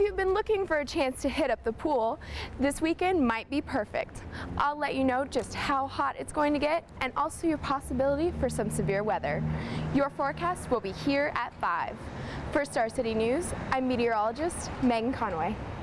you've been looking for a chance to hit up the pool, this weekend might be perfect. I'll let you know just how hot it's going to get and also your possibility for some severe weather. Your forecast will be here at 5. For Star City News, I'm meteorologist Megan Conway.